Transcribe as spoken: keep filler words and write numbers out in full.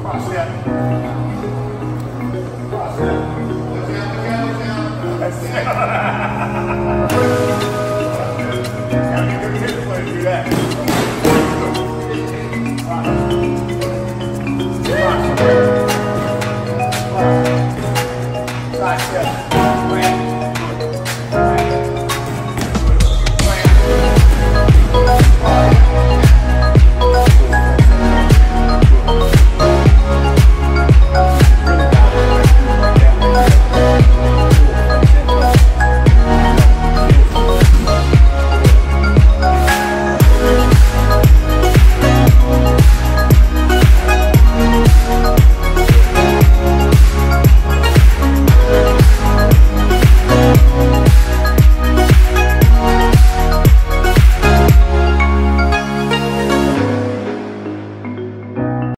Cross step. Cross step. Watch out, watch out, watch out. That's it.